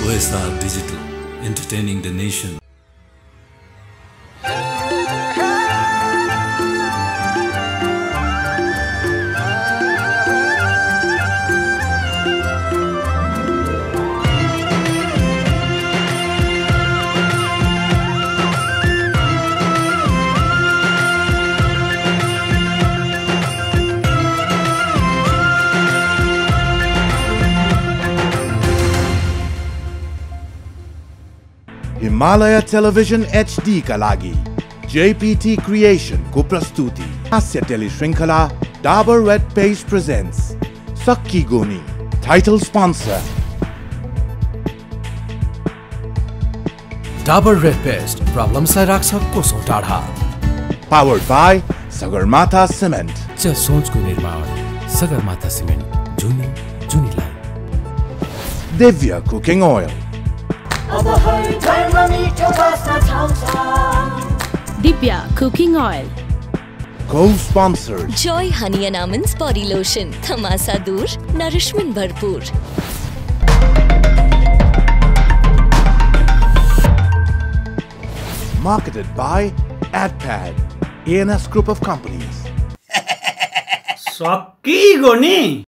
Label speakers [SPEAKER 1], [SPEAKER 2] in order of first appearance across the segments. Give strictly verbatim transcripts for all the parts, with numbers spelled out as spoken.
[SPEAKER 1] O S R Digital, entertaining the nation.
[SPEAKER 2] Himalaya television H D का लागि J P T Creation को प्रस्तुति हास्य टेली श्रृंखला Dabur Red Paste presents Sakki Goni. Title sponsor
[SPEAKER 3] Dabur Red Paste प्रब्लमलाई राख्छ कोसौं टाढा.
[SPEAKER 2] Powered by Sagarmatha Cement.
[SPEAKER 3] च सोचको निर्माण सगरमाथा सिमेन्ट जुनी जुनीलाई.
[SPEAKER 2] Divya Cooking Oil.
[SPEAKER 4] Divya Cooking Oil.
[SPEAKER 2] Co-sponsored
[SPEAKER 5] Joy Honey and Almonds Body Lotion. Thamasa dur, nourishment bharpur.
[SPEAKER 2] Marketed by AdPad, A N S Group of Companies.
[SPEAKER 6] Sakki Goni.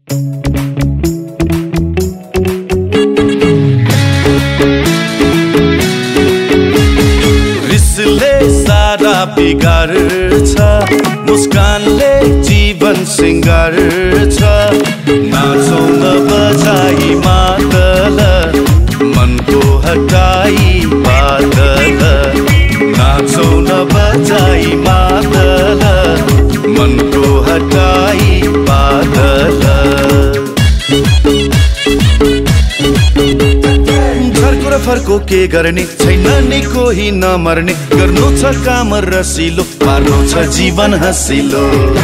[SPEAKER 7] रिसले सारा बिगार्छ, मुस्कानले जीवन सिंगार्छ. नाचौं न बजाई मादल, मनको हटाई बादल. नाचौं न बजाई मादल, मनको हटाई बादल. फर्को के गर्ने छैन नि कोही नमर्ने. गर्नु छ काम रसिलो, पार्नु छ जीवन हसिलो.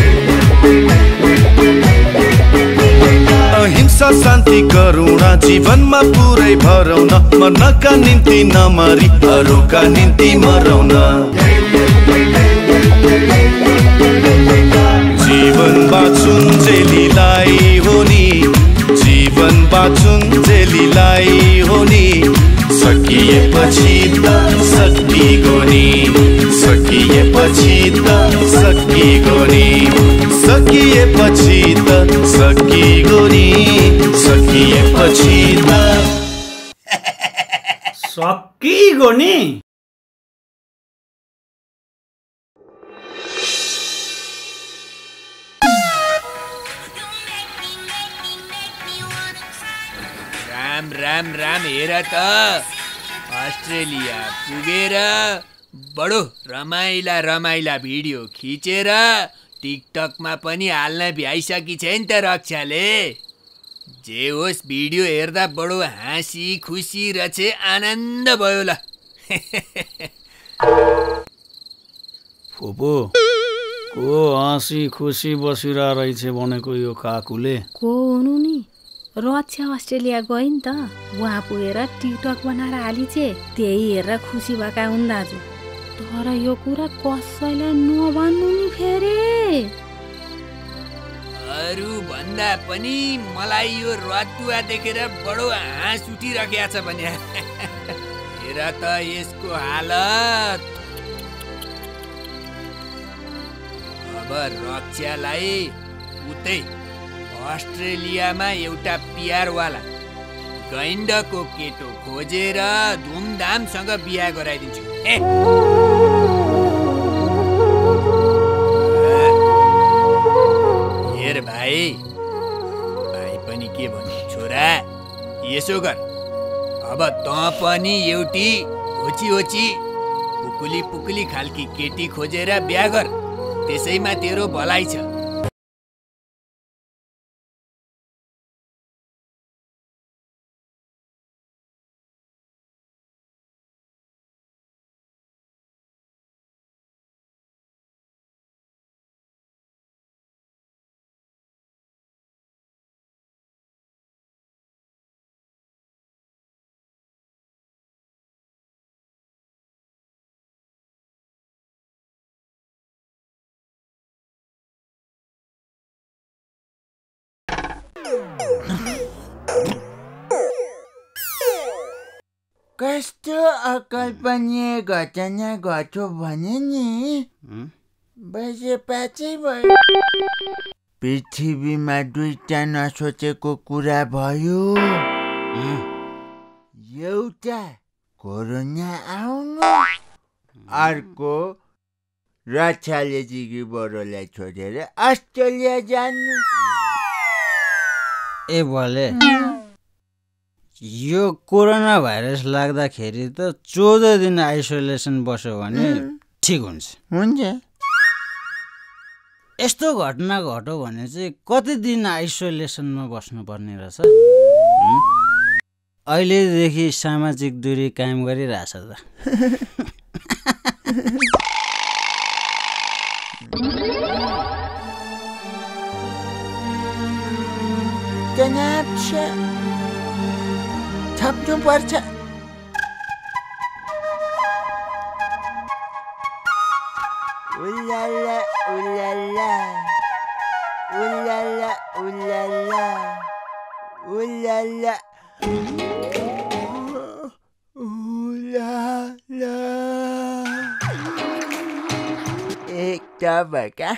[SPEAKER 7] अहिंसा शान्ति करुणा जीवनमा पुरै भरौँ न. मर्नका निम्ति नमरी अरूका निम्ति मरौँ न. जीवन बाँचुन् जेलीलाई हो नि, जीवन बाँचुन् जेलीलाई हो नि. सकिएपछि त सक्की गोनी, सकिएपछि त सक्की गोनी, सकिएपछि त सक्की गोनी, सकिएपछि त
[SPEAKER 6] सक्की गोनी.
[SPEAKER 8] राम राम राम हेर त, अस्ट्रेलिया पुगेर बडो रमाइला रमाइला भिडियो खिचेर टिकटकमा पनि हाल्न भ्याइसकी छ नि त रक्षाले. जे होस् भिडियो हेर्दा बडो हाँसी खुसी रचे आनन्द भयो ल.
[SPEAKER 6] फुपू को हाँसी खुसी बसिरा रहेछ भनेको यो काकुले.
[SPEAKER 4] को हुनु नि, रक्षा अस्ट्रेलिया गयो नि त. वहाँ पुगेर टिकटक बनाएर हालिछे, त्यही हेरेर खुसी भएका हुन् दाजु. तर यो कुरा कसैलाई नभन्नु नि फेरि.
[SPEAKER 8] अरू भन्दा पनि मलाई यो रतुवा देखेर बडो हाँस उठिरहेको छ भने. हेर त यसको हालत. अब रक्षालाई उतै अस्ट्रेलियामा एउटा पियारवाला गैन्डको केटो खोजेर धुमधामसँग बिहा गराइदिन्छु. हेर भाइ, भाइ पनि के भन्नु छोरा, यसो गर. अब त पनि एउटी होची होची पुकुली पुकुली खालकी केटी खोजेर बिहा गर. त्यसैमा तेरो भलाइ छ.
[SPEAKER 9] कस्तो अकल्पनीय घटना घट्यो भने नि बजे पाँचै भयो। पृथ्वीमा दुईटा नसोचेको कुरा भयो। एउटा कोरोना आउनु, अर्को रक्षाले जिगी बरोलाई छोडेर अस्ट्रेलिया जानु।
[SPEAKER 10] ए भले यो कोरोना भाइरस लाग्दाखेरि त चौध दिन आइसोलेसन बस्यो भने ठिक हुन्छ।
[SPEAKER 9] हुन्छ।
[SPEAKER 10] यस्तो घटना घट्यो भने चाहिँ कति दिन आइसोलेसनमा बस्नुपर्ने रहेछ? अहिलेदेखि सामाजिक दूरी कायम गरिरहेछ त।
[SPEAKER 9] तनाव छ, थप्नु पर्छ। उलाला उलाला उलाला उलाला उलाला उलाला एक टबका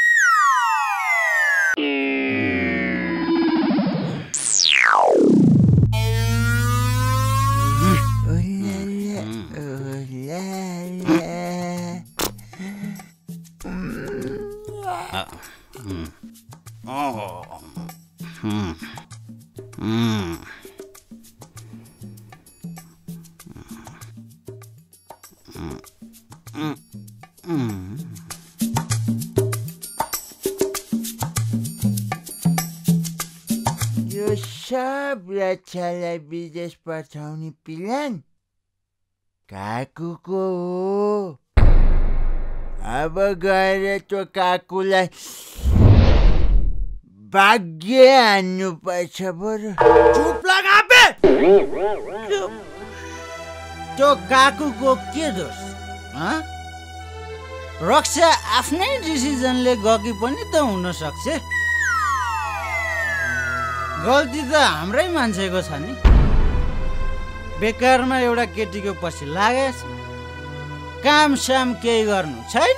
[SPEAKER 9] यो सब रक्षालाई विदेश पठाउने प्लान काकुको हो। अब गएर त्यो काकुलाई भाग्य हान्नु पर्छ बरु।
[SPEAKER 10] चुप लगा बे। त्यो काकुको के दोष? रक्षा आफ्नै डिसिजनले गकी पनि त हुन सक्छ। गल्ती त हाम्रै मान्छेको छ नि। बेकारमा एउटा केटीको पछि लागेछ, काम साम केही गर्नु छैन।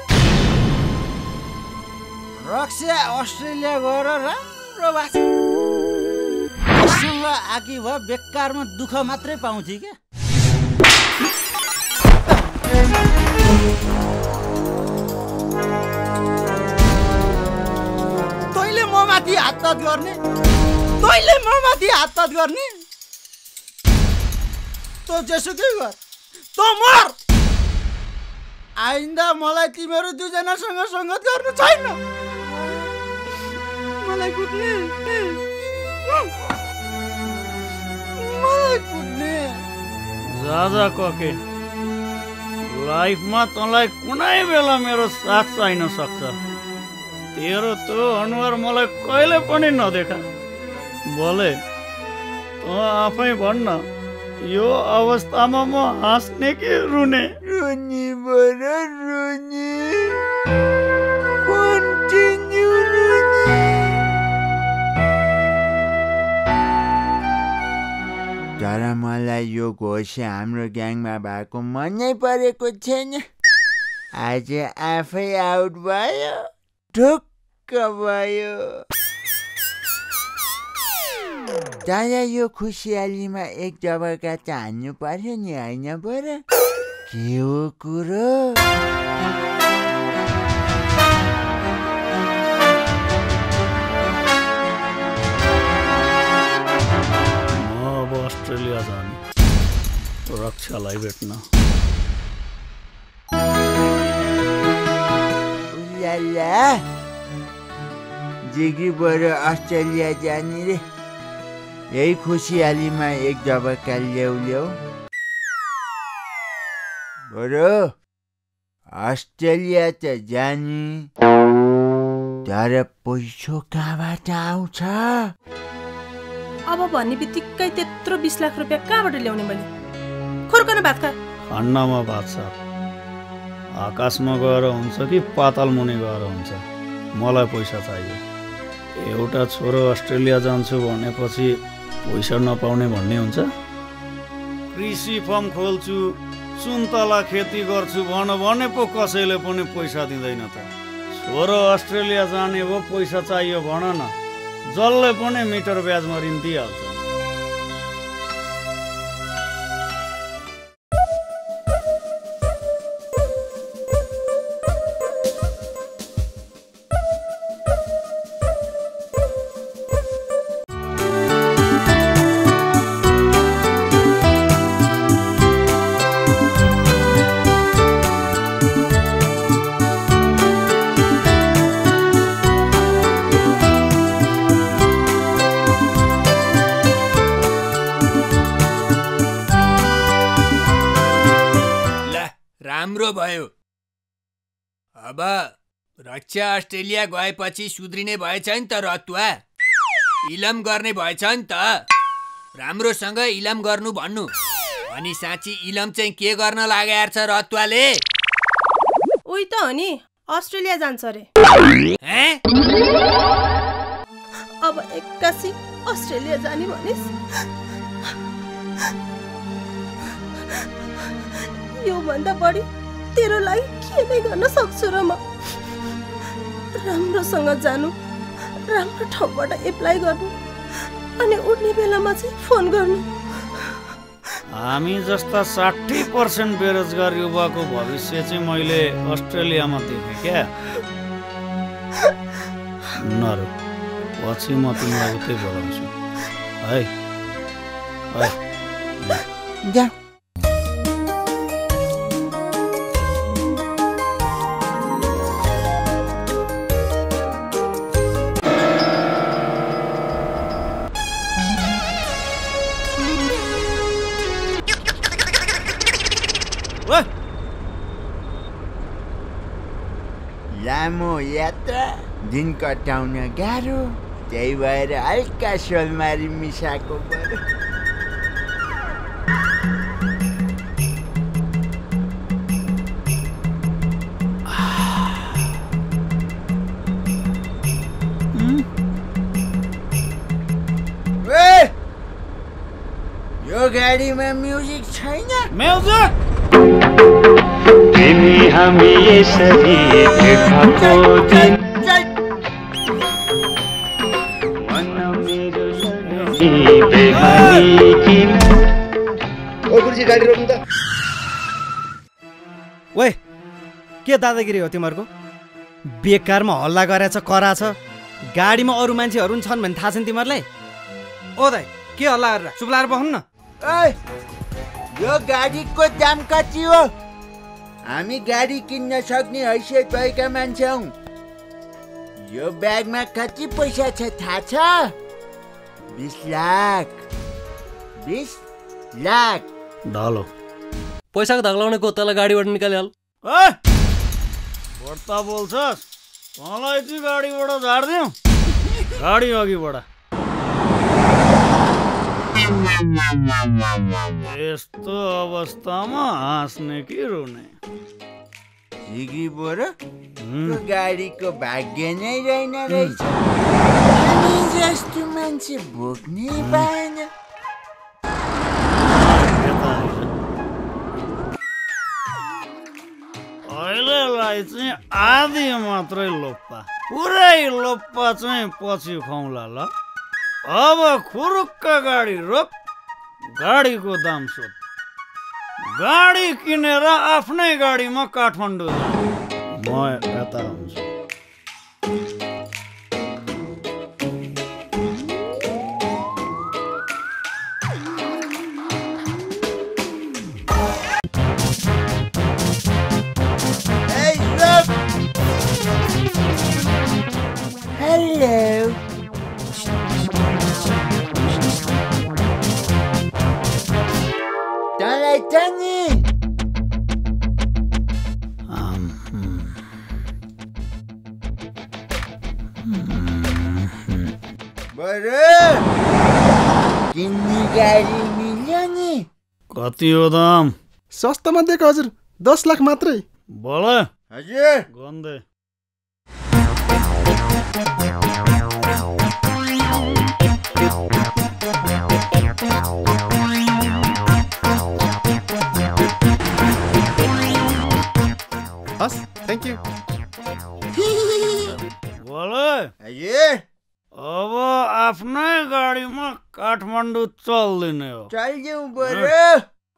[SPEAKER 10] रक्षा अस्ट्रेलिया गएर राम्रो बाँच्छ। मसँग आकी भए बेकारमा दुःख मात्रै पाउँथे क्या। तैँले म माथि हात गर्ने, तैँले म माथि हात गर्ने। तँ जेसुकै गर, तँ मर। आइन्दा मलाई तिमीहरू दुईजनासँग सङ्गत गर्नु छैन। मलाई कुट्ने, मलाई कुट्ने।
[SPEAKER 6] जा जा कके, लाइफमा तँलाई कुनै बेला मेरो साथ चाहिन सक्छ। तेरो त्यो अनुहार मलाई कहिले पनि नदेखा। बोले तँ आफै भन्न, यो अवस्थामा म हाँस्ने कि रुने?
[SPEAKER 9] रुने बरु रुने, कन्टिन्यू रुने। तर मलाई यो घोष हाम्रो ग्याङमा भएको मनै परेको छैन। आज आफै आउट भयो, ढुक्क भयो। तर यो खुसियालीमा एक डबका त हान्नु पर्यो नि, होइन बरु? के हो कुरो?
[SPEAKER 6] म अब अस्ट्रेलिया जाने, रक्षालाई भेट्न।
[SPEAKER 9] उलाला, जिगी बरु अस्ट्रेलिया जाने रे। यही खुसियालीमा एक डबका ल्याउ ल्याउ। बरु अस्ट्रेलिया त जाने, तर पैसो कहाँबाट आउँछ?
[SPEAKER 11] अब भन्ने बित्तिकै त्यत्रो बिस लाख रुपियाँ कहाँबाट ल्याउने मैले? खुर्कन भात खा।
[SPEAKER 6] खान्नामा भात छ। आकाशमा गएर हुन्छ कि पाताल मुनि गएर हुन्छ, मलाई पैसा चाहियो। एउटा छोरो अस्ट्रेलिया जान्छु भनेपछि पैसा नपाउने भन्ने हुन्छ? कृषि फर्म खोल्छु, सुन्तला खेती गर्छु भन भने पो कसैले पनि पैसा दिँदैन त। छोरो अस्ट्रेलिया जाने हो, पैसा चाहियो भन न, जसले पनि मिटर ब्याजमा ऋण दिइहाल्छ।
[SPEAKER 8] राम्रो भयो। अब रक्षा अस्ट्रेलिया गएपछि सुध्रिने भएछ नि त रतुवा, इलम गर्ने भएछ नि त। राम्रोसँग इलम गर्नु भन्नु। अनि साँच्ची इलम चाहिँ के गर्न लागेको छ रतुवाले?
[SPEAKER 11] उही त हो नि, अस्ट्रेलिया जान्छ रे। अब एक्कासी अस्ट्रेलिया जाने भनिस्? यो भन्दा बढी तेरो लागि के नै गर्न सक्छु र म? राम्रोसँग जानु, राम्रो ठाउँबाट एप्लाई गर्नु, अनि उड्ने बेलामा चाहिँ फोन गर्नु।
[SPEAKER 6] हामी जस्ता साठी पर्सेन्ट बेरोजगार युवाको भविष्य चाहिँ मैले अस्ट्रेलियामा देखेँ क्या। नरो, पछि म तिमीलाई उतै बोलाउँछु है।
[SPEAKER 9] जा। लामो यात्रा, दिन कटाउन गाह्रो, त्यही भएर हल्का सोलमारी मिसाएको बरु। यो गाडीमा म्युजिक छैन?
[SPEAKER 6] म्युजिक
[SPEAKER 12] तिमी हामी यसरी देखाको दिन
[SPEAKER 13] ओ गुरुजी गाडी रोक्नु त।
[SPEAKER 14] ओए, के दादागिरी हो तिमीहरूको? बेकारमा हल्ला गरेछ, कराछ। गाडीमा अरू मान्छेहरू छन् भने थाहा छ नि तिमीहरूलाई?
[SPEAKER 10] ओ दाइ, के हल्ला गरेर चुप लाएर बस्नु न।
[SPEAKER 9] ओइ, यो गाडीको दाम कति हो? हामी गाडी किन्न सक्ने हैसियत भएका मान्छे हौ। यो ब्यागमा कति पैसा छ थाहा छ? बिस लाख। बिस लाख।
[SPEAKER 15] ढालो पैसाको धाग लाउने गोतालाई गाडीबाट निकालिहाल।
[SPEAKER 6] बढ्ता बोल्छस्, तँलाई चाहिँ गाडीबाट झार्दिउँ। गाडी अघि बढा। यस्तो अवस्थामा हाँस्ने कि रुने?
[SPEAKER 9] जिग्री बोरो, त्यो गाडीको भाग्य नै रहेन रहेछ। हामी जस्तो मान्छे भोग्नै पाएन।
[SPEAKER 6] अहिलेलाई चाहिँ आधी मात्रै लोप्पा, पुरै लोप्पा चाहिँ पछि खुवाउँला ल। अब खुरुक्क गाडी रोक, गाडीको दाम सोध। गाडी किनेर आफ्नै गाडीमा काठमाडौँ जा। म यता हुन्छु।
[SPEAKER 9] Hello. Tăi tăni.
[SPEAKER 6] Um.
[SPEAKER 9] बरु किन्ने गाडी मिल्यो नि?
[SPEAKER 6] कति हो दाम?
[SPEAKER 13] सस्तामा दिएको हजुर, दस लाख मात्रै।
[SPEAKER 6] बोल
[SPEAKER 9] हजुर।
[SPEAKER 6] गन्दै
[SPEAKER 9] चल्यौं बरु।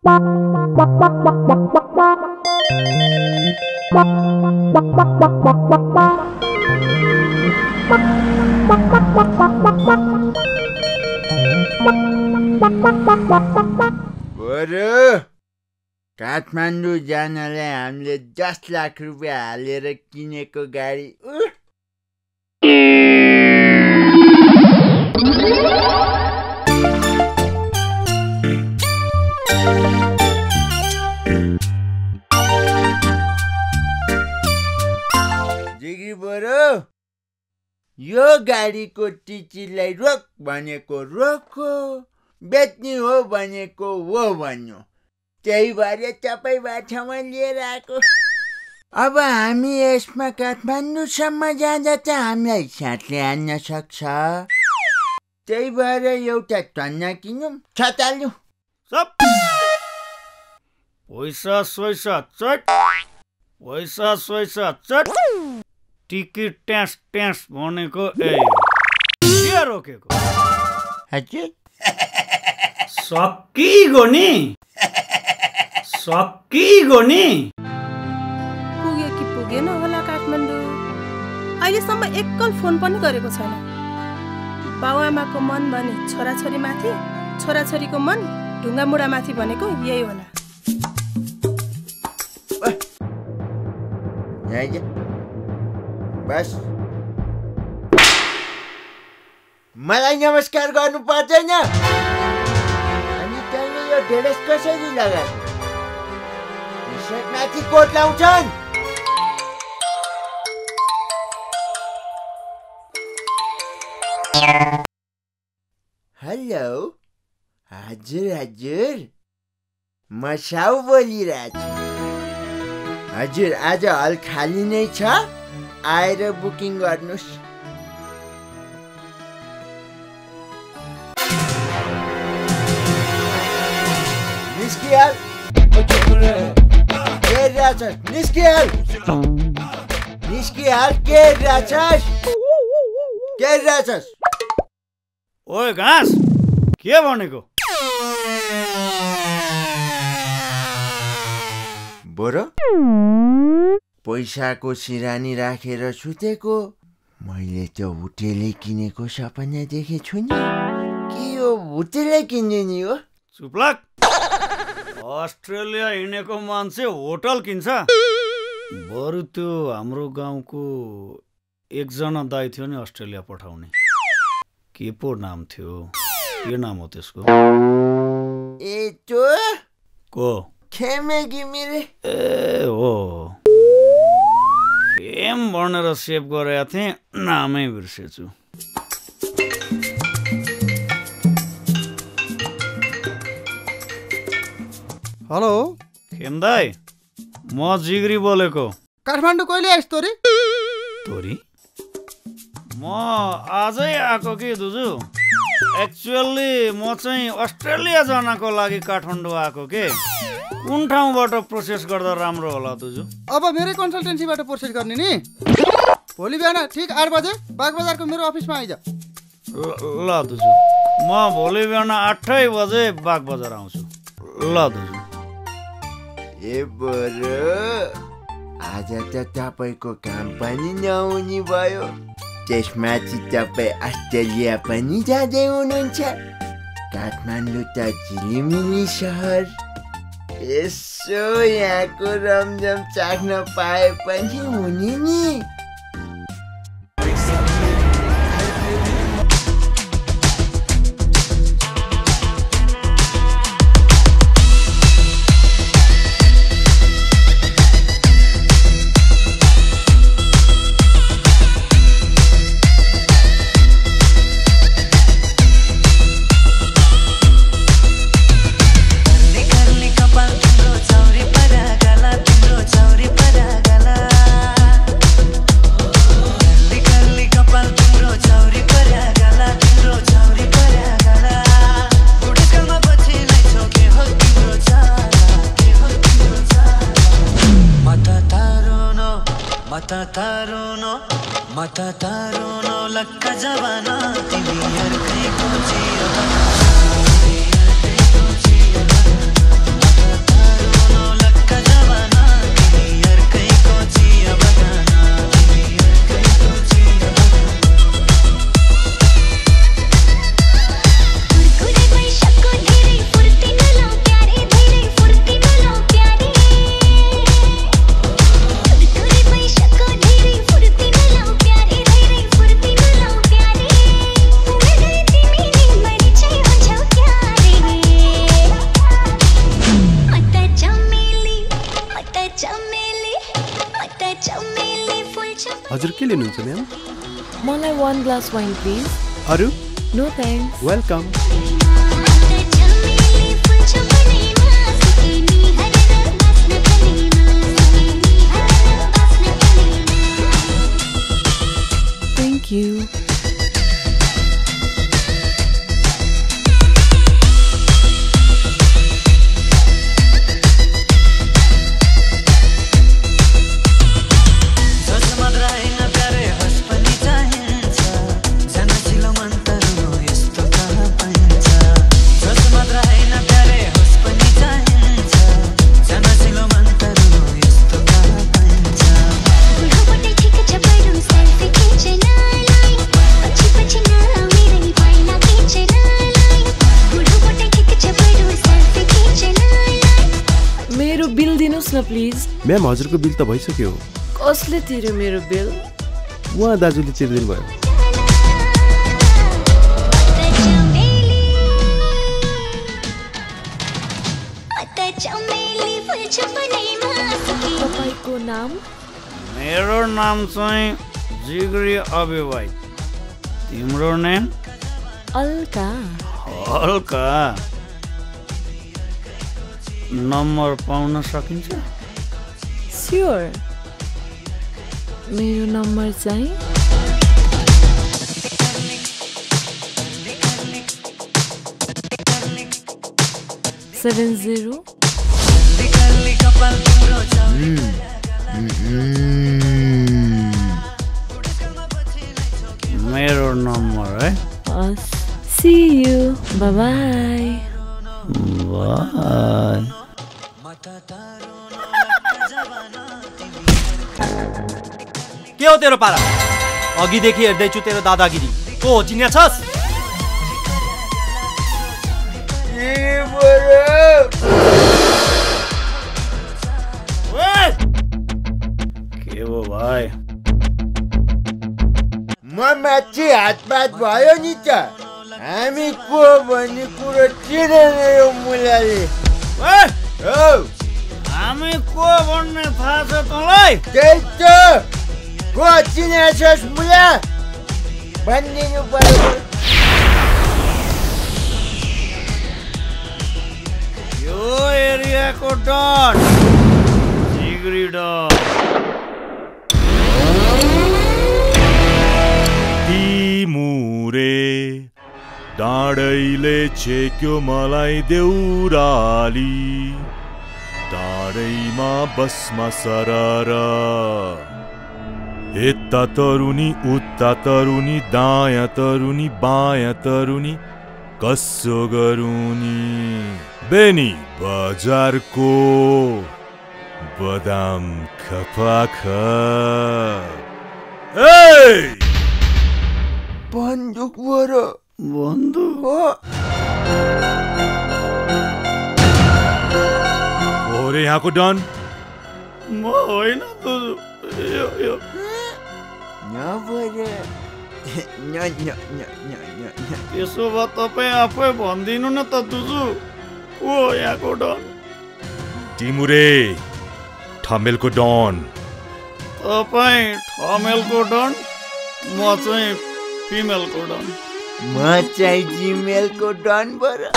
[SPEAKER 9] बरु काठमाडौँ जानलाई हामीले दस लाख रुपियाँ हालेर किनेको गाडी जिग्री बरु यो गाडीको टिचीलाई रोक भनेको रोको, बेच्ने हो भनेको हो भन्नु, त्यही भएर तपाईँ बाठामा लिएर आएको। अब हामी यसमा काठमाडौँसम्म जाँदा त हामीलाई साथले हान्न सक्छ, त्यही भएर एउटा टन्ना किनौँ छताल्यौँ।
[SPEAKER 6] सब पैसा सोइसा चट, पैसा सोइसा चट, टिकट ट्यास ट्यास भनेको ए के रोकेको?
[SPEAKER 9] हजुर
[SPEAKER 6] सकिगो नि, सकिगो नि।
[SPEAKER 11] पुग्यो कि पुगेन होला काठमाडौँ? अहिलेसम्म एकल फोन पनि गरेको छैन। बाउआमाको मन भने छोराछोरीमाथि, छोराछोरीको मन ढुङ्गामुढामाथि भनेको यही होला।
[SPEAKER 9] बस मलाई नमस्कार गर्नु पर्दैन। अनि तैँले यो ड्रेस कसरी लगाएको? टी-सर्ट माथि कोट लाउँछन्। हेलो हजुर हजुर म साउ बोलिरहेको छु। हजुर आज हल खाली नै छ, आएर बुकिङ गर्नुहोस्। निस्किहाल के रहेछस्? निस्किहाल निस्किहाल के रहेछस्? के रहेछस्?
[SPEAKER 6] ओए घाँस के भनेको?
[SPEAKER 9] बरु पैसाको सिरानी राखेर सुतेको मैले त्यो भुटेले किनेको सपना देखेको छु नि। के यो भुटेले किन्ने नि हो?
[SPEAKER 6] चुप लाग। अस्ट्रेलिया हिँडेको मान्छे होटल किन्छ? बरु त्यो हाम्रो गाउँको एकजना दाइ थियो नि अस्ट्रेलिया पठाउने, के पो नाम थियो? के नाम हो त्यसको?
[SPEAKER 9] ए तो
[SPEAKER 6] को
[SPEAKER 9] खेमे घिमिरे।
[SPEAKER 6] ए हो, खेम भनेर सेभ गरेका थिएँ, नामै बिर्सेछु।
[SPEAKER 13] हेलो
[SPEAKER 6] खेम दाई, म जिग्री बोलेको।
[SPEAKER 13] काठमाडौँ कहिले आइस् तोरी?
[SPEAKER 6] तोरी म आजै आएको कि दुजु। एक्चुअली म चाहिँ अस्ट्रेलिया जानको लागि काठमाडौँ आएको के। कुन ठाउँबाट प्रोसेस गर्दा राम्रो होला दुजु?
[SPEAKER 13] अब मेरै कन्सल्टेन्सीबाट प्रोसेस गर्ने नि। भोलि बिहान ठिक आठ बजे बागबजारको मेरो अफिसमा आइज।
[SPEAKER 6] ल दुजु, म भोलि बिहान आठै बजे बागबजार आउँछु। ल दुजु।
[SPEAKER 9] ए बरु आज त तपाईँको काम पनि नहुने भयो, त्यसमाथि तपाईँ अस्ट्रेलिया पनि जाँदै हुनुहुन्छ। काठमाडौँ त झिलिमिली सहर, यसो यहाँको रमझम चाख्न पाए पनि हुने नि।
[SPEAKER 16] मता तारोनो मता तारोनो लक्का जवाना तिमी अर्कैको जियो
[SPEAKER 17] हजुर के लिनुहुन्छ म्याम?
[SPEAKER 5] मलाई one glass wine please.
[SPEAKER 17] अरु?
[SPEAKER 5] No thanks.
[SPEAKER 17] Welcome.
[SPEAKER 5] Thank you. Please
[SPEAKER 17] ma'am हजुरको बिल त भइसक्यो.
[SPEAKER 5] कसले तिर्यो मेरो बिल?
[SPEAKER 17] उहाँ दाजुले तिर्दिनु भयो.
[SPEAKER 5] तपाईको नाम?
[SPEAKER 6] मेरो नाम चाहिँ जिगरी अभिभाइ. तिम्रो नाम?
[SPEAKER 5] अल्का.
[SPEAKER 6] अल्का. नम्बर पाउन सकिन्छ?
[SPEAKER 5] स्योर. मेरो नम्बर चाहिँ seven zero.
[SPEAKER 6] मेरो नम्बर है.
[SPEAKER 5] See you. Bye bye.
[SPEAKER 6] Bye.
[SPEAKER 14] के हो तेरो पारा? अघिदेखि हेर्दैछु तेरो दादागिरी. को हो चिन्या छस्?
[SPEAKER 6] के हो भाइ?
[SPEAKER 9] म माथि हातपात भयो नि त. हामी को भन्ने कुरो चिनेन यो मुलाले.
[SPEAKER 6] हामी को भन्ने थाहा छ तँलाई?
[SPEAKER 9] त्यही त. को चिनेछस् मुला? भनिदिनु पर्यो.
[SPEAKER 6] यो एरियाको डन जिगरी डन.
[SPEAKER 18] तिमुरे डाँडैले छेक्यो मलाई देउराली. टाढैमा बसमा सरर. यता तरुनी उता तरुनी दायाँ तरुनी बायाँ तरुनी कसो गरुनी. बेनी बजारको बदाम खपाख.
[SPEAKER 9] बन्दुक बरो.
[SPEAKER 6] बन्दुक
[SPEAKER 18] हो रे यहाँको डन?
[SPEAKER 6] म होइन त. यो यो त्यसो भए तपाईँ आफै भनिदिनु न त दुजु. को हो यहाँको डन?
[SPEAKER 18] तिमुरे ठमेलको डन.
[SPEAKER 6] तपाईँ ठमेलको डन. म चाहिँ फिमेलको डन.
[SPEAKER 9] म चाहिँ जिमेलको डन बर.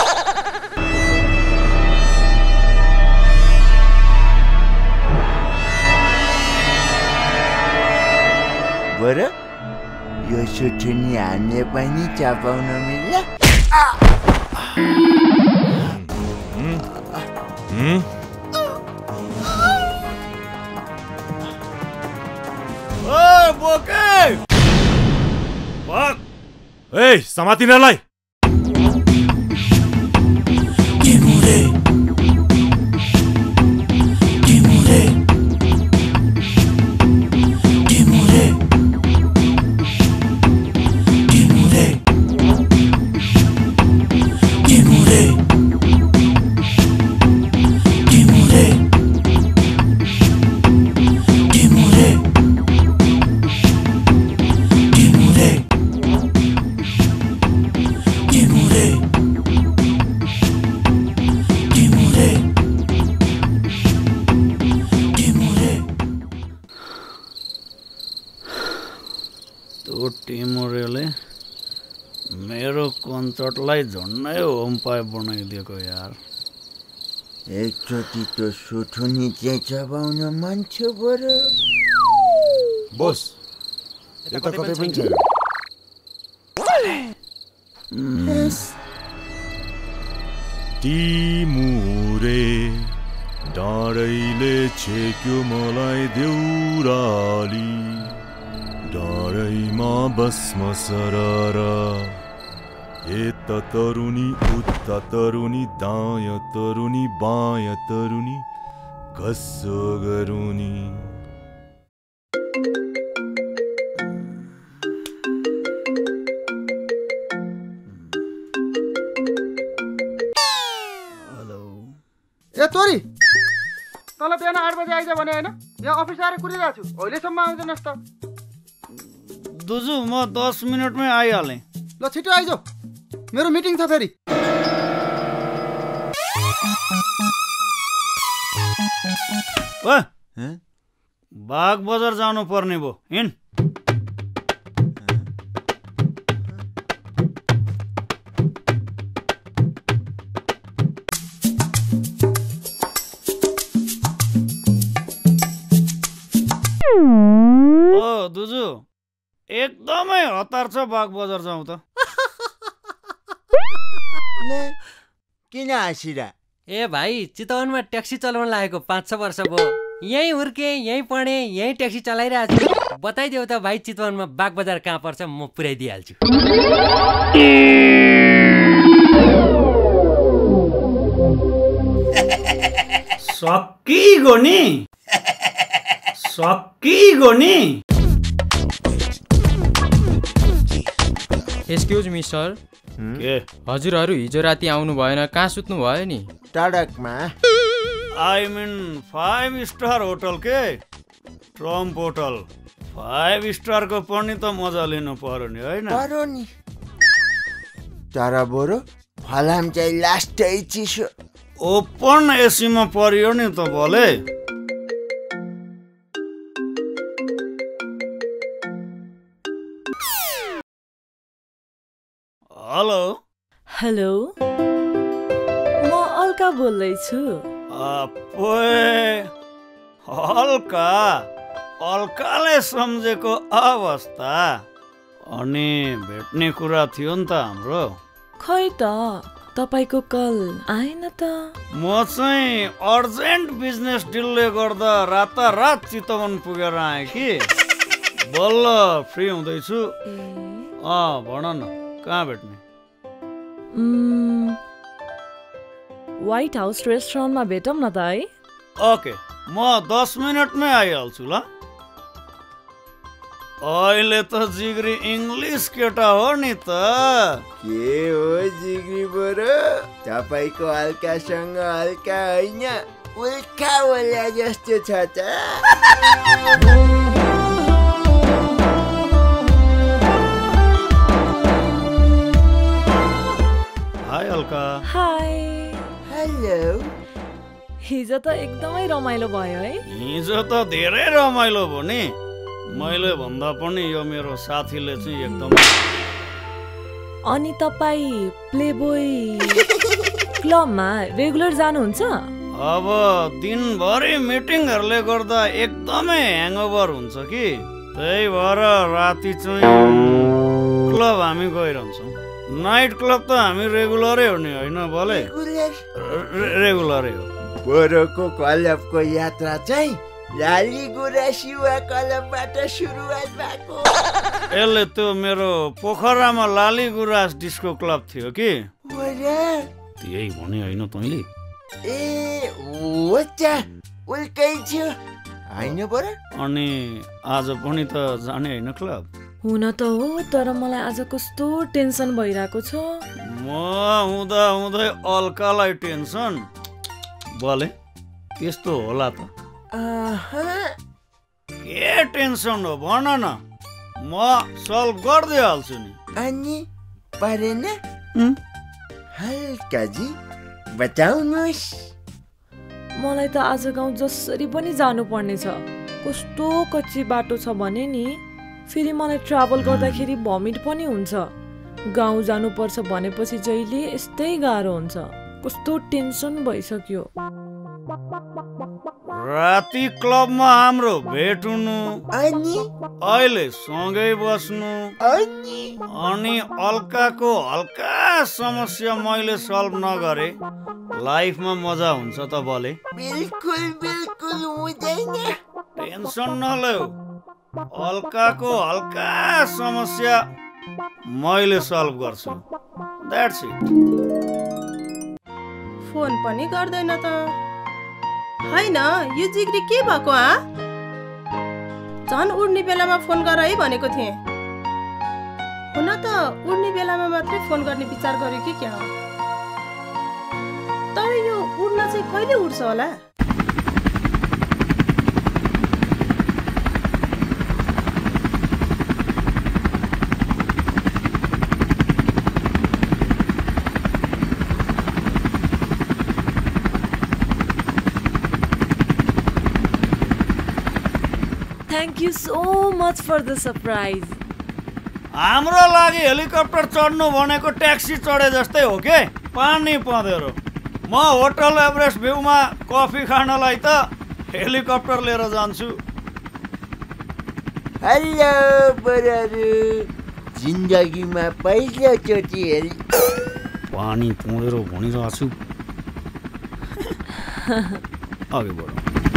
[SPEAKER 9] बर यो सुठुनी हान्ने पनि चापाउन मिल्ला.
[SPEAKER 6] ओ बोके
[SPEAKER 18] फक. ए समातिनलाई.
[SPEAKER 6] टिमुरेले मेरो कन्सर्टलाई झन्डै होमपाय बनाइदिएको यार।
[SPEAKER 9] एकचोटि त सुठुनी चाहिँ चबाउन मन थियो बरु।
[SPEAKER 17] बस यता कतै पनि छैन।
[SPEAKER 18] टिमुरे डाँडैले छेक्यो मलाई देउराली, डाँडैमा बस्म सरर, यता तरुनी उता तरुनी, दायाँ तरुनी बायाँ तरुनी, कसो गरुनी।
[SPEAKER 13] ए तोरी, तँलाई बिहान आठ बजे आइज भने होइन, यहाँ अफिस आएर कुरिरहेको छु, अहिलेसम्म आउँदैनस् त।
[SPEAKER 6] दुजु म दस मिनटमै आइहालेँ।
[SPEAKER 13] ल छिटो आइज, मेरो मिटिङ छ फेरि।
[SPEAKER 6] बाग बजार जानु पर्ने भो, हिँड। दुजु एकदमै हतार छ, बाग बजार जाउँ त।
[SPEAKER 9] किन हाँसिरा?
[SPEAKER 15] ए भाइ, चितवनमा ट्याक्सी चलाउन लागेको पाँच छ वर्ष भयो। यहीँ हुर्के, यहीँ पढे, यहीँ ट्याक्सी चलाइरहेको छु। बताइदेऊ त भाइ, चितवनमा बाग बजार कहाँ पर्छ, म पुर्याइदिइहाल्छु।
[SPEAKER 6] सकिगो नि, सकिगो नि।
[SPEAKER 19] एक्सक्युज मी सर,
[SPEAKER 6] के
[SPEAKER 19] हजुरहरू हिजो राति आउनु भएन, कहाँ सुत्नु भयो नि?
[SPEAKER 9] सडकमा।
[SPEAKER 6] I mean five star hotel के, ट्रम्प होटल। फाइभ स्टारको पनि त मजा लिनु पर्यो नि, होइन?
[SPEAKER 9] पर्यो नि, तर बरु फलाम चाहिँ लास्टै चिसो।
[SPEAKER 6] ओपन एसीमा पर्यो नि त भले। हेलो
[SPEAKER 20] हेलो, म अलका बोल्दैछु।
[SPEAKER 6] हल्का हल्काले सम्झेको अवस्था। अनि भेट्ने कुरा थियो नि त हाम्रो।
[SPEAKER 20] खै त, तपाईको कल आएन त।
[SPEAKER 6] म चाहिँ अर्जेन्ट बिजनेस डिलले गर्दा रातारात चितवन पुगेर आएँ कि बल्ल फ्री हुँदैछु। अँ भन न, कहाँ भेट्ने?
[SPEAKER 20] व्हाइट हाउस रेस्टुरेन्टमा भेटौँ न त है?
[SPEAKER 6] ओके, म दस मिनटमै आइहाल्छु ल। अहिले त जिग्री इङ्ग्लिस केटा हो नि त।
[SPEAKER 9] के हो जिग्री बरु, तपाईँको हल्कासँग हल्का होइन, उल्का बोल्या जस्तो छ त।
[SPEAKER 6] हाई हल्का।
[SPEAKER 20] हाई।
[SPEAKER 9] हेलो।
[SPEAKER 20] हिजो त एकदमै रमाइलो भयो है?
[SPEAKER 6] हिजो त धेरै रमाइलो भयो नि। मैले भन्दा पनि यो मेरो साथीले चाहिँ एकदम।
[SPEAKER 20] अनि तपाईँ प्लेबोय क्लबमा रेगुलर जानुहुन्छ?
[SPEAKER 6] अब दिनभरि मिटिङहरूले गर्दा एकदमै ह्याङओभर हुन्छ कि, त्यही भएर राति चाहिँ क्लब हामी गइरहन्छौँ। नाइट क्लब त हामी रेगुलरै हो नि, होइन भले? रेगुलरै हो।
[SPEAKER 9] बरोको क्लबको यात्रा चाहिँ लाली गुरासिवा क्लबबाट सुरुवात भएको।
[SPEAKER 6] यसले त्यो मेरो पोखरामा लाली गुराँस डिस्को क्लब थियो कि, त्यही भने होइन तैँले?
[SPEAKER 9] ए हो त, उल्कै थियो होइन बरु।
[SPEAKER 6] अनि आज पनि त जाने होइन क्लब?
[SPEAKER 20] हुन त हो, तर मलाई आज कस्तो टेन्सन भइरहेको छ।
[SPEAKER 6] म हुँदा हुँदै अल्कालाई टेन्सन भले, त्यस्तो होला त। के टेन्सन हो भन न, म सल्भ गरिदिइहाल्छु नि।
[SPEAKER 9] अनि परेन? हल्काजी बताउनुहोस्।
[SPEAKER 20] मलाई त आज गाउँ जसरी पनि जानु पर्ने छ। कस्तो कच्ची बाटो छ भने नि, फेरि मलाई ट्राभल गर्दाखेरि भमिट पनि हुन्छ। गाउँ जानुपर्छ भनेपछि जहिले यस्तै गाह्रो हुन्छ। कस्तो टेन्सन भइसक्यो।
[SPEAKER 6] राति क्लबमा हाम्रो भेट हुनु,
[SPEAKER 9] अनि
[SPEAKER 6] अहिले सँगै बस्नु,
[SPEAKER 9] अनि
[SPEAKER 6] अनि अल्काको हल्का समस्या मैले सल्भ नगरे लाइफमा मजा हुन्छ त भले?
[SPEAKER 9] बिल्कुल बिल्कुल हुँदैन।
[SPEAKER 6] टेन्सन नलौ, अल्काको हल्का समस्या मैले सल्भ गर्छु। That's it.
[SPEAKER 11] फोन पनि गर्दैन त। हैन, यो जिग्री के भएको? आ झन् उड्ने बेलामा फोन गर है भनेको थिएँ। हुन त उड्ने बेलामा मात्रै फोन गर्ने विचार गर्यो कि क्या हो? तर यो उड्न चाहिँ कहिले उड्छ होला?
[SPEAKER 20] Thank you so much for the surprise.
[SPEAKER 6] हाम्रो लागि हेलिकप्टर चढ्नु भनेको ट्याक्सी चढे जस्तै हो के? पानी पँधेरो। म होटल एभरेस्ट भ्यूमा कफी खानलाई त हेलिकप्टर लिएर जान्छु।
[SPEAKER 9] हेलो बराबु, जिन्दगीमा पहिलोचोटि हेली
[SPEAKER 6] पानी पँधेरो भनिरहेको छु। अघि बढौँ।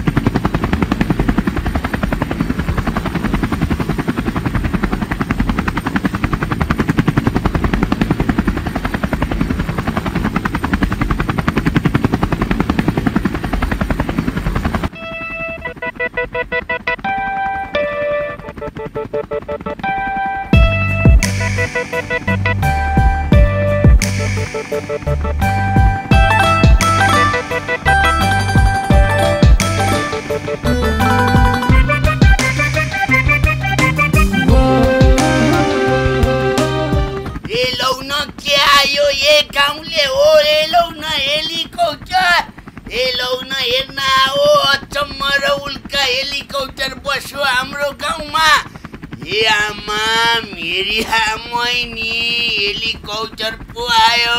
[SPEAKER 9] हेलिकप्टर बस्यो हाम्रो गाउँमा। ए आमा मेरी आमैनी हेलिकप्टर पो आयो।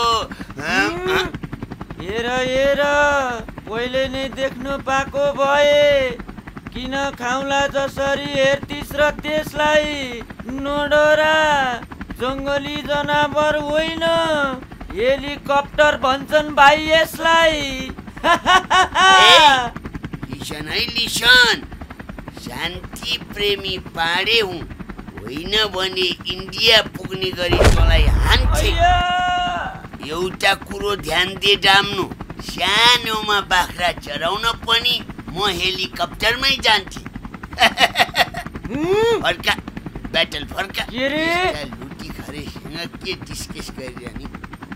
[SPEAKER 10] हेर हेर, पहिले नै देख्नु पाएको भए किन खाउला जसरी हेर्तिस र त्यसलाई? नडरा, जङ्गली जनावर होइन, हेलिकप्टर भन्छन् भाइ यसलाई।
[SPEAKER 9] लिसन है लिसन, शान्ति प्रेमी पाडे हुँ, होइन भने इन्डिया पुग्ने गरी तँलाई हान्थे। एउटा कुरो ध्यान दे डाम्नु, सानोमा बाख्रा चराउन पनि म हेलिकप्टरमै जान्थे। फर्का ब्याटल फर्का। लुटी खरेसँग के डिस्कस गरिरहने?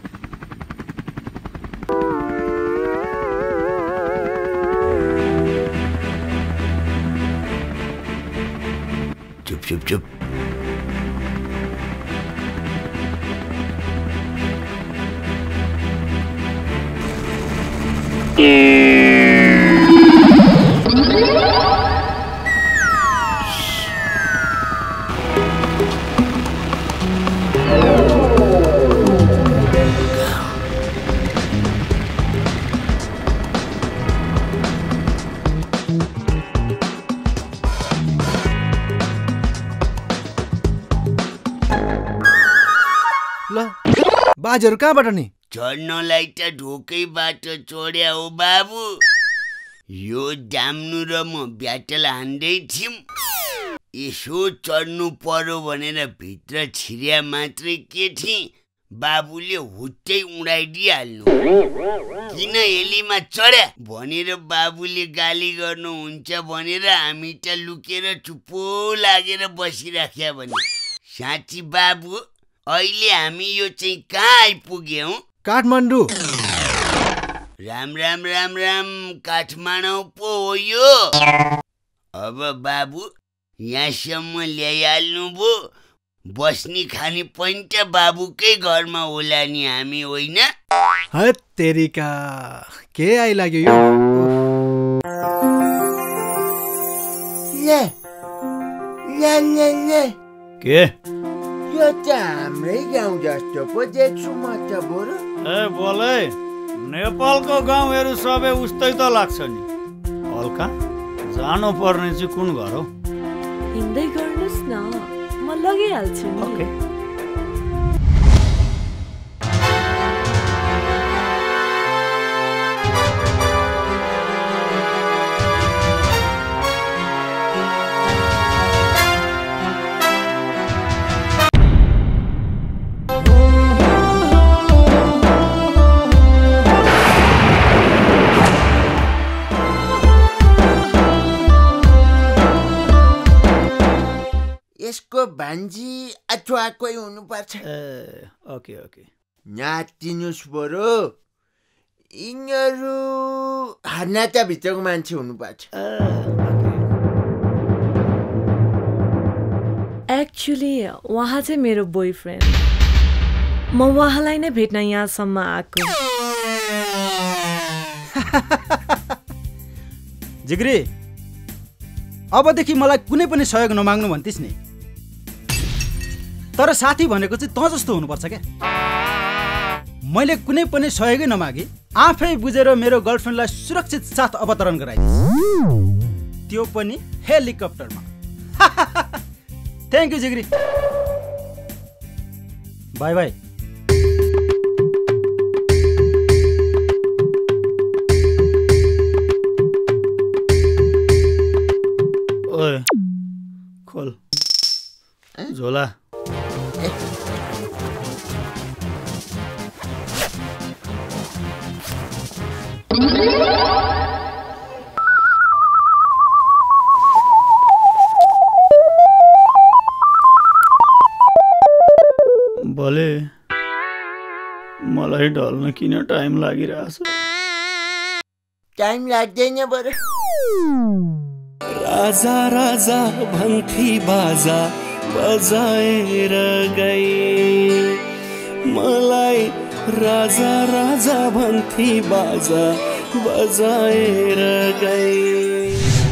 [SPEAKER 9] चुप चुप चुप।
[SPEAKER 13] बाजहरू कहाँबाट नि?
[SPEAKER 9] चढ्नलाई त ढोकैबाट चढ्या हो बाबु। यो जाम्नु र म ब्याटल हान्दै थियौँ, यसो चढ्नु पर्यो भनेर भित्र छिर्या मात्रै के थिएँ, बाबुले हुट्टै उडाइदिइहाल्नु। किन हेलीमा चढ्या भनेर बाबुले गाली गर्नुहुन्छ भनेर हामी त लुकेर चुप्पो लागेर बसिराख्या भने। साँच्ची बाबु, अहिले हामी यो चाहिँ कहाँ आइपुग्यौँ?
[SPEAKER 13] काठमाडौँ।
[SPEAKER 9] राम राम राम राम, काठमाडौँ पो हो यो। अब बाबु यहाँसम्म ल्याइहाल्नु भो, बस्ने खाने पनि त बाबुकै घरमा होला नि हामी, होइन?
[SPEAKER 13] हत तेरिका, के आइलाग्यो यो?
[SPEAKER 9] ले ले ले ले
[SPEAKER 6] के
[SPEAKER 9] यो त हाम्रै गाउँ जस्तो पो देख्छु म त बरु।
[SPEAKER 6] ए बोले नेपालको गाउँहरू सबै उस्तै त लाग्छ नि। हल्का जानु पर्ने चाहिँ कुन घर हो?
[SPEAKER 20] हिँड्दै गर्नुहोस् न, म लगिहाल्छु नि।
[SPEAKER 6] ओके।
[SPEAKER 9] यसको भान्जी अथवा कोही हुनुपर्छ।
[SPEAKER 6] ए ओके ओके।
[SPEAKER 9] नातिनुस् बरु, यिनीहरू हान्नाता भित्रको मान्छे हुनुपर्छ।
[SPEAKER 20] एक्चुअली उहाँ चाहिँ मेरो बोयफ्रेन्ड। म उहाँलाई नै भेट्न यहाँसम्म आएको।
[SPEAKER 10] जिग्री, अबदेखि मलाई कुनै पनि सहयोग नमाग्नु भन्थिस् नि। तर साथी भनेको चाहिँ तँ जस्तो हुनुपर्छ क्या। मैले कुनै पनि सहयोगै नमागी आफै बुझेर मेरो गर्लफ्रेन्डलाई सुरक्षित साथ अवतरण गराइदिस्, त्यो पनि हेलिकप्टरमा। थ्याङ्क यू जिग्री, बाई बाई।
[SPEAKER 6] ओए खोल झोला। भले मलाई ढल्न किन टाइम लागिरहेछ?
[SPEAKER 9] टाइम लाग्दैन बरु।
[SPEAKER 16] राजा राजा भन्थी बाजा बजाएर गए, मलाई राजा राजा भन्थी बाजा बजाएर गए।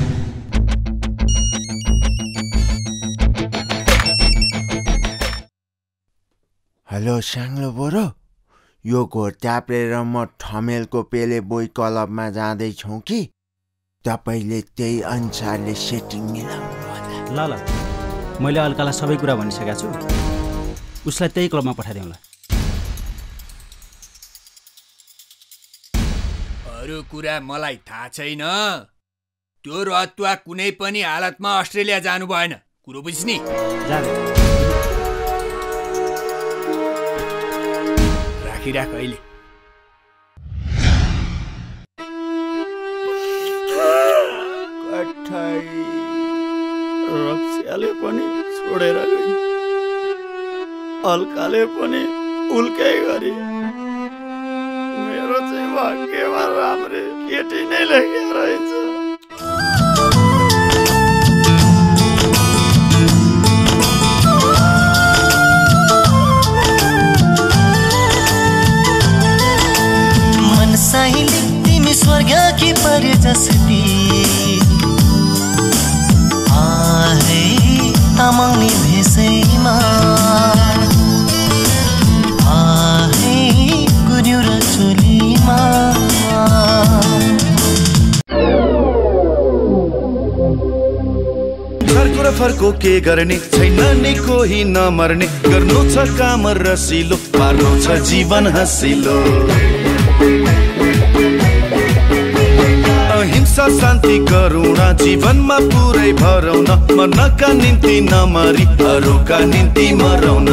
[SPEAKER 9] हेलो साङ्लो बरु, यो घोर चाप्रेर म ठमेलको पेले बोय क्लबमा जाँदैछौँ कि तपाईँले त्यही अनुसारले सेटिङ मिलाउनु होला।
[SPEAKER 10] ल ल, मैले अल्कालाई सबै कुरा भनिसकेको छु, उसलाई त्यही क्लबमा पठाइदिउँला।
[SPEAKER 8] अरू कुरा मलाई थाहा छैन। त्यो रतुवा कुनै पनि हालतमा अस्ट्रेलिया जानु भएन, कुरो बुझ्नी? राखिराख अहिले।
[SPEAKER 6] रक्सियाले पनि छोडेर गई, अल्काले पनि उल्कै गरी। मेरो चाहिँ भाग्यमा राम्रै केटी नै लेखेर रहेछ।
[SPEAKER 16] मनसाहिले तिमी स्वर्गकी परे जसती, आहे तामाङनी भेषैमा, आहे गुन्यु र चोलीमा।
[SPEAKER 7] घरको र फर्को के गर्ने छैन नि कोही नमर्ने, गर्नु छ काम रसिलो, पार्नु छ जीवन हँसिलो। अहिंसा शान्ति करुणा जीवनमा पुरै भरौन, मर्नका निम्ति नमरी अरूका निम्ति मरौन।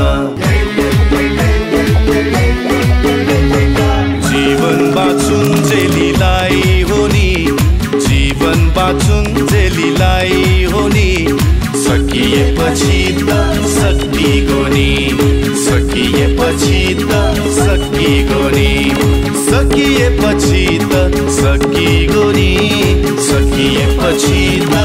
[SPEAKER 7] जीवन बाँचुन जेलीलाई हो नि, जीवन बाँचुन जेलीलाई हो नि। सकिएपछि त सकिगो नि, सकिएपछि त सकिगो नि, सकिएपछि त सकिगो नि, सकिएपछि त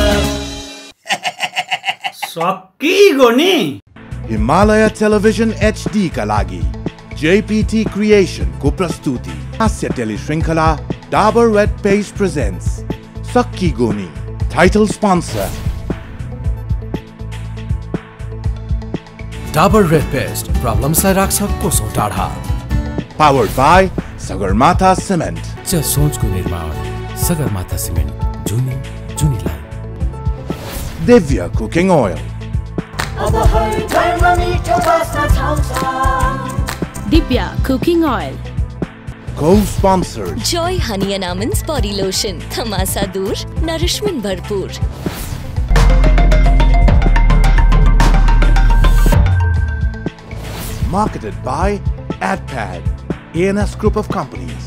[SPEAKER 6] सकिगो नि।
[SPEAKER 2] हिमालय टेलिभिजन एचडी का लागि जेपीटी क्रिएशन को प्रस्तुति हास्य टेली श्रृंखला डाबर रेड पेज प्रेजेंट्स सकिगो नि। Title sponsor
[SPEAKER 3] Dabur red paste प्रब्लम्सलाई राख्छ कोसौँ टाढा।
[SPEAKER 2] Powered by Sagarmatha Cement.
[SPEAKER 3] च सोचको निर्माण सगरमाथा सिमेन्ट जुनी जुनीलाई।
[SPEAKER 2] Divya Cooking Oil.
[SPEAKER 4] Divya Cooking Oil.
[SPEAKER 2] Co-sponsored.
[SPEAKER 5] Joy Honey and Almonds Body Lotion. Thamasa dur, nourishment bharpur.
[SPEAKER 2] Marketed by AdPad, A N S Group of Companies.